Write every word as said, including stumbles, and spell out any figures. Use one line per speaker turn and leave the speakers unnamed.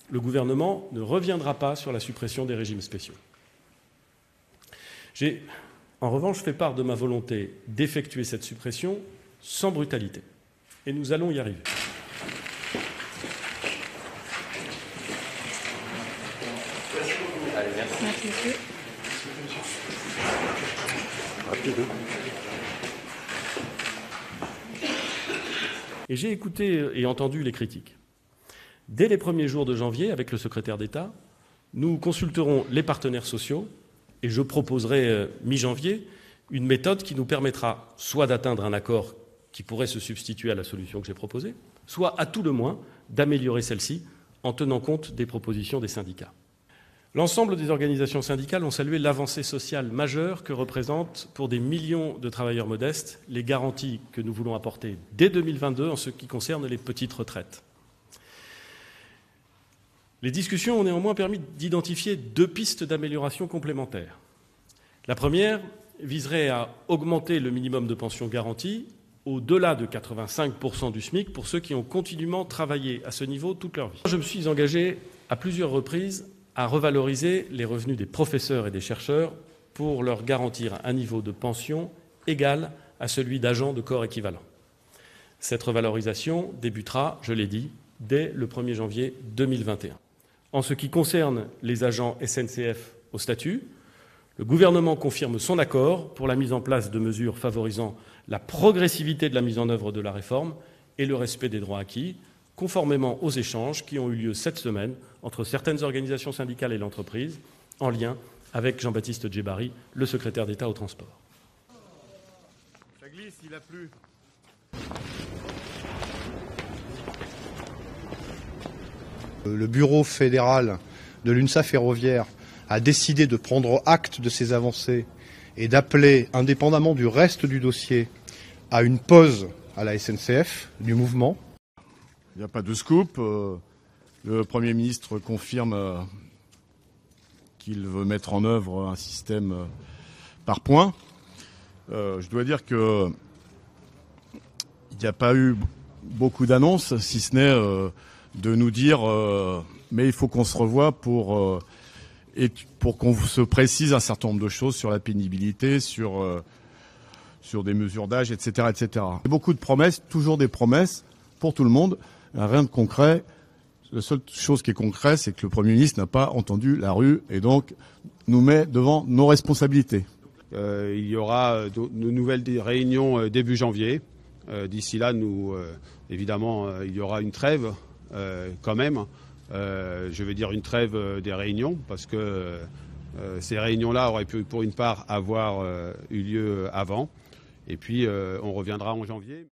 le gouvernement ne reviendra pas sur la suppression des régimes spéciaux. J'ai, en revanche, fait part de ma volonté d'effectuer cette suppression sans brutalité. Et nous allons y arriver.
Allez, merci. Merci, monsieur.
Et j'ai écouté et entendu les critiques. Dès les premiers jours de janvier, avec le secrétaire d'État, nous consulterons les partenaires sociaux et je proposerai euh, mi-janvier une méthode qui nous permettra soit d'atteindre un accord qui pourrait se substituer à la solution que j'ai proposée, soit à tout le moins d'améliorer celle-ci en tenant compte des propositions des syndicats. L'ensemble des organisations syndicales ont salué l'avancée sociale majeure que représentent pour des millions de travailleurs modestes les garanties que nous voulons apporter dès deux mille vingt-deux en ce qui concerne les petites retraites. Les discussions ont néanmoins permis d'identifier deux pistes d'amélioration complémentaires. La première viserait à augmenter le minimum de pension garanti au-delà de quatre-vingt-cinq pour cent du SMIC pour ceux qui ont continuellement travaillé à ce niveau toute leur vie. Je me suis engagé à plusieurs reprises à revaloriser les revenus des professeurs et des chercheurs pour leur garantir un niveau de pension égal à celui d'agents de corps équivalents. Cette revalorisation débutera, je l'ai dit, dès le premier janvier deux mille vingt et un. En ce qui concerne les agents S N C F au statut, le gouvernement confirme son accord pour la mise en place de mesures favorisant la progressivité de la mise en œuvre de la réforme et le respect des droits acquis, conformément aux échanges qui ont eu lieu cette semaine entre certaines organisations syndicales et l'entreprise, en lien avec Jean-Baptiste Djebbari, le secrétaire d'État au transport.
Ça glisse, il a plu.
Le bureau fédéral de l'UNSA Ferroviaire a décidé de prendre acte de ces avancées et d'appeler, indépendamment du reste du dossier, à une pause à la S N C F du mouvement.
Il n'y a pas de scoop. Le Premier ministre confirme qu'il veut mettre en œuvre un système par points. Je dois dire qu'il n'y a pas eu beaucoup d'annonces, si ce n'est de nous dire mais il faut qu'on se revoie pour, et pour qu'on se précise un certain nombre de choses sur la pénibilité, sur, sur des mesures d'âge, et cetera, et cetera. Beaucoup de promesses, toujours des promesses pour tout le monde. Rien de concret. La seule chose qui est concrète, c'est que le Premier ministre n'a pas entendu la rue et donc nous met devant nos responsabilités.
Euh, il y aura de, de nouvelles réunions euh, début janvier. Euh, D'ici là, nous, euh, évidemment, euh, il y aura une trêve euh, quand même. Euh, je veux dire une trêve euh, des réunions parce que euh, ces réunions-là auraient pu, pour une part, avoir euh, eu lieu avant. Et puis, euh, on reviendra en janvier.